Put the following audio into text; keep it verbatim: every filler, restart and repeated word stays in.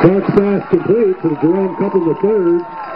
Bounce pass complete to Jerome Couplin the third.